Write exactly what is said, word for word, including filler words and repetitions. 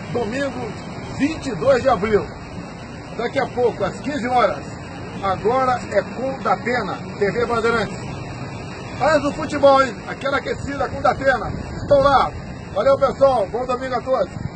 domingo vinte e dois de abril. Daqui a pouco, às quinze horas, agora é com Datena, T V Bandeirantes. Faz o futebol, hein? Aquela aquecida com Datena. Estão lá. Valeu, pessoal. Bom domingo a todos.